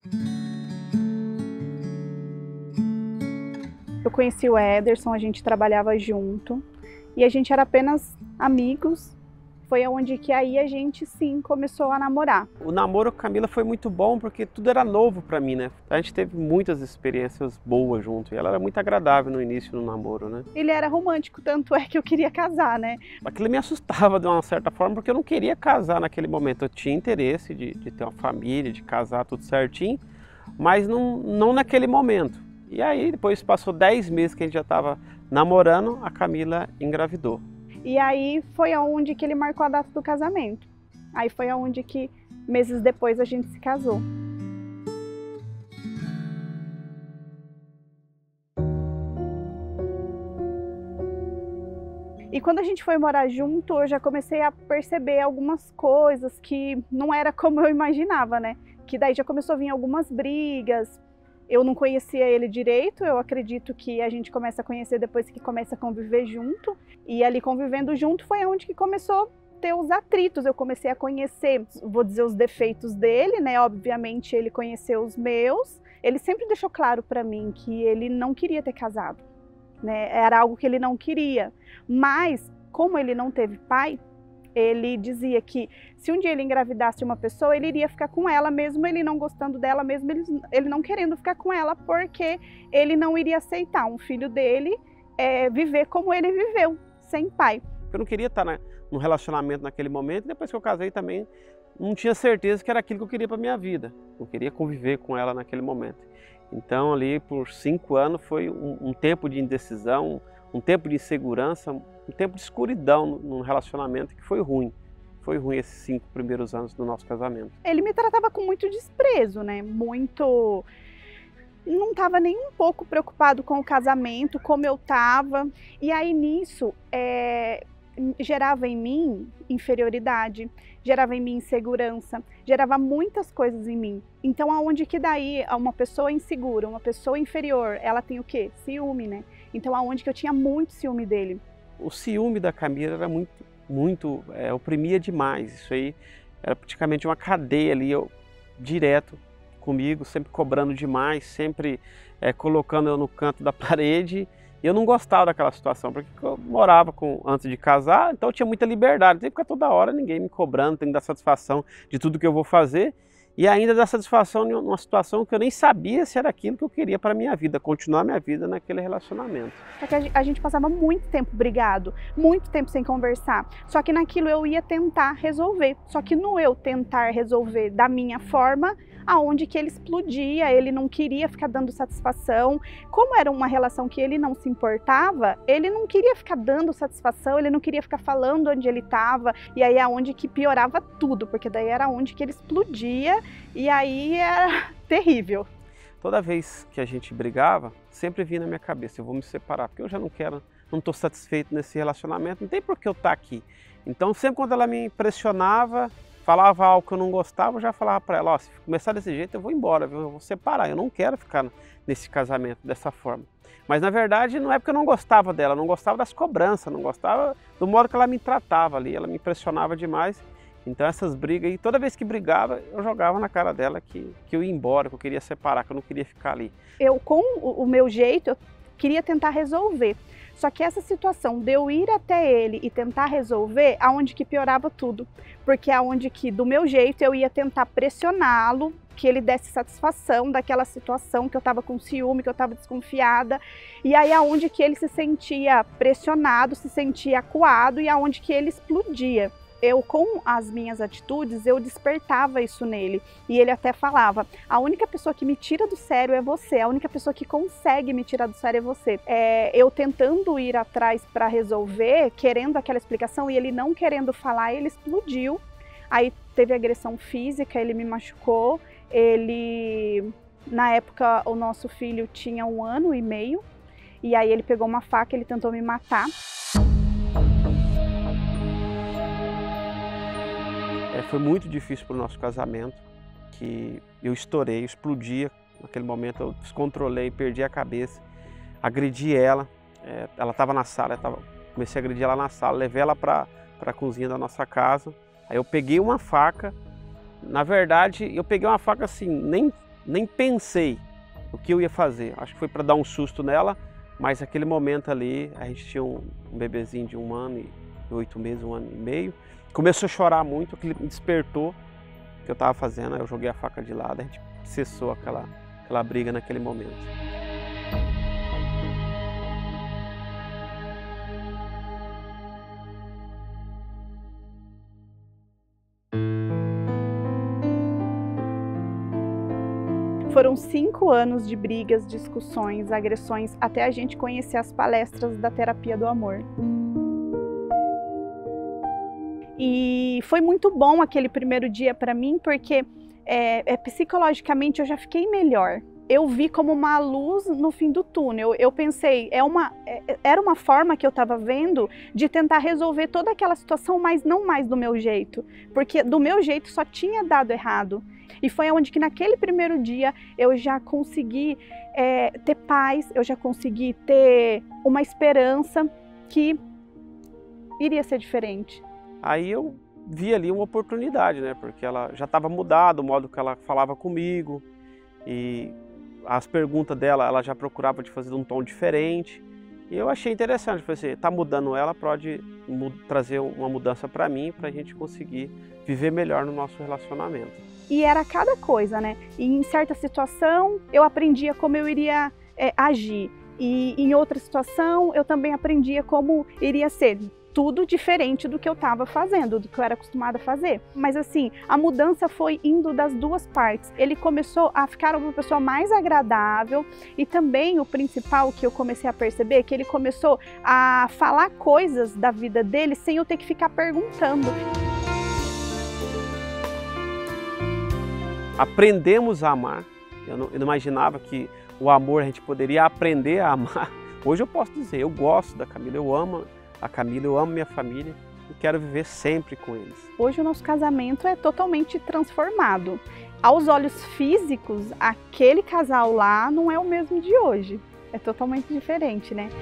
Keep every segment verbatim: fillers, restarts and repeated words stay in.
Eu conheci o Ederson, a gente trabalhava junto e a gente era apenas amigos. Foi onde que aí a gente sim começou a namorar. O namoro com a Camila foi muito bom porque tudo era novo para mim, né? A gente teve muitas experiências boas junto e ela era muito agradável no início do namoro, né? Ele era romântico, tanto é que eu queria casar, né? Aquilo me assustava de uma certa forma porque eu não queria casar naquele momento. Eu tinha interesse de, de ter uma família, de casar tudo certinho, mas não, não naquele momento. E aí depois passou dez meses que a gente já estava namorando, a Camila engravidou. E aí foi aonde que ele marcou a data do casamento. Aí foi aonde que meses depois a gente se casou. E quando a gente foi morar junto, eu já comecei a perceber algumas coisas que não era como eu imaginava, né? Que daí já começou a vir algumas brigas. Eu não conhecia ele direito, eu acredito que a gente começa a conhecer depois que começa a conviver junto. E ali convivendo junto foi onde que começou a ter os atritos. Eu comecei a conhecer, vou dizer, os defeitos dele, né? Obviamente ele conheceu os meus. Ele sempre deixou claro para mim que ele não queria ter casado, né? Era algo que ele não queria. Mas, como ele não teve pai, ele dizia que se um dia ele engravidasse uma pessoa, ele iria ficar com ela, mesmo ele não gostando dela, mesmo ele, ele não querendo ficar com ela, porque ele não iria aceitar um filho dele é, viver como ele viveu, sem pai. Eu não queria estar na, num relacionamento naquele momento, e depois que eu casei também não tinha certeza que era aquilo que eu queria para minha vida. Não queria conviver com ela naquele momento. Então ali por cinco anos foi um, um tempo de indecisão, um tempo de insegurança, um tempo de escuridão num relacionamento que foi ruim. Foi ruim esses cinco primeiros anos do nosso casamento. Ele me tratava com muito desprezo, né? Muito... Não estava nem um pouco preocupado com o casamento, como eu estava. E aí nisso, é... gerava em mim inferioridade, gerava em mim insegurança, gerava muitas coisas em mim. Então aonde que daí uma pessoa insegura, uma pessoa inferior, ela tem o quê? Ciúme, né? Então aonde que eu tinha muito ciúme dele. O ciúme da Camila era muito, muito, é, oprimia demais. Isso aí era praticamente uma cadeia ali, eu, direto comigo, sempre cobrando demais, sempre é, colocando eu no canto da parede. E eu não gostava daquela situação, porque eu morava com, antes de casar, então eu tinha muita liberdade. Tem que ficar toda hora ninguém me cobrando, tem que dar satisfação de tudo que eu vou fazer. E ainda dar satisfação em uma situação que eu nem sabia se era aquilo que eu queria para a minha vida, continuar minha vida naquele relacionamento. Só que a gente passava muito tempo brigado, muito tempo sem conversar. Só que naquilo eu ia tentar resolver. Só que no eu tentar resolver da minha forma, aonde que ele explodia, ele não queria ficar dando satisfação. Como era uma relação que ele não se importava, ele não queria ficar dando satisfação, ele não queria ficar falando onde ele estava. E aí é onde que piorava tudo, porque daí era onde que ele explodia e aí era terrível. Toda vez que a gente brigava, sempre vinha na minha cabeça, eu vou me separar, porque eu já não quero, não estou satisfeito nesse relacionamento, não tem por que eu estar aqui. Então sempre quando ela me pressionava, falava algo que eu não gostava, eu já falava para ela, ó, se começar desse jeito eu vou embora, eu vou separar, eu não quero ficar nesse casamento dessa forma. Mas na verdade não é porque eu não gostava dela, eu não gostava das cobranças, não gostava do modo que ela me tratava ali, ela me pressionava demais. Então essas brigas aí, toda vez que brigava, eu jogava na cara dela que, que eu ia embora, que eu queria separar, que eu não queria ficar ali. Eu, com o, o meu jeito, eu queria tentar resolver. Só que essa situação de eu ir até ele e tentar resolver, aonde que piorava tudo. Porque aonde que, do meu jeito, eu ia tentar pressioná-lo, que ele desse satisfação daquela situação, que eu estava com ciúme, que eu estava desconfiada. E aí aonde que ele se sentia pressionado, se sentia acuado e aonde que ele explodia. Eu, com as minhas atitudes, eu despertava isso nele. E ele até falava, a única pessoa que me tira do sério é você, a única pessoa que consegue me tirar do sério é você. É, eu tentando ir atrás para resolver, querendo aquela explicação, e ele não querendo falar, ele explodiu. Aí teve agressão física, ele me machucou. Ele, na época, o nosso filho tinha um ano e meio. E aí ele pegou uma faca, ele tentou me matar. É, foi muito difícil para o nosso casamento, que eu estourei, eu explodia. Naquele momento eu descontrolei, perdi a cabeça, agredi ela. É, ela estava na sala, eu tava, comecei a agredir ela na sala, levei ela para a cozinha da nossa casa. Aí eu peguei uma faca, na verdade eu peguei uma faca assim, nem nem pensei o que eu ia fazer. Acho que foi para dar um susto nela, mas naquele momento ali, a gente tinha um, um bebezinho de um ano e oito meses, um ano e meio. Começou a chorar muito, aquilo me despertou o que eu estava fazendo, aí eu joguei a faca de lado, a gente cessou aquela, aquela briga naquele momento. Foram cinco anos de brigas, discussões, agressões, até a gente conhecer as palestras da terapia do amor. E foi muito bom aquele primeiro dia para mim, porque é, é, psicologicamente eu já fiquei melhor. Eu vi como uma luz no fim do túnel. Eu pensei, é uma, é, era uma forma que eu estava vendo de tentar resolver toda aquela situação, mas não mais do meu jeito. Porque do meu jeito só tinha dado errado. E foi onde que naquele primeiro dia eu já consegui é, ter paz, eu já consegui ter uma esperança que iria ser diferente. Aí eu vi ali uma oportunidade, né? Porque ela já estava mudada, o modo que ela falava comigo. E as perguntas dela, ela já procurava de fazer de um tom diferente. E eu achei interessante, falei assim, tá mudando ela, pode trazer uma mudança para mim, para a gente conseguir viver melhor no nosso relacionamento. E era cada coisa, né? E em certa situação eu aprendia como eu iria é, agir. E em outra situação eu também aprendia como iria ser. Tudo diferente do que eu estava fazendo, do que eu era acostumada a fazer. Mas assim, a mudança foi indo das duas partes. Ele começou a ficar uma pessoa mais agradável e também o principal que eu comecei a perceber é que ele começou a falar coisas da vida dele sem eu ter que ficar perguntando. Aprendemos a amar. Eu não, eu não imaginava que o amor a gente poderia aprender a amar. Hoje eu posso dizer, eu gosto da Camila, eu amo a Camila, eu amo minha família e quero viver sempre com eles. Hoje o nosso casamento é totalmente transformado. Aos olhos físicos, aquele casal lá não é o mesmo de hoje. É totalmente diferente, né?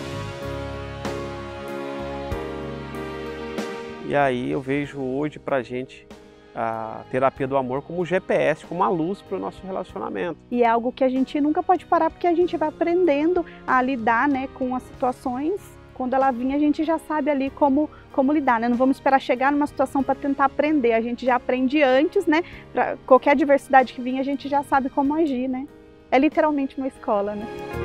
E aí eu vejo hoje pra gente a terapia do amor como um G P S, como uma luz para o nosso relacionamento. E é algo que a gente nunca pode parar, porque a gente vai aprendendo a lidar, né, com as situações. Quando ela vinha, a gente já sabe ali como, como lidar, né? Não vamos esperar chegar numa situação para tentar aprender. A gente já aprende antes, né? Pra qualquer adversidade que vinha, a gente já sabe como agir, né? É literalmente uma escola, né?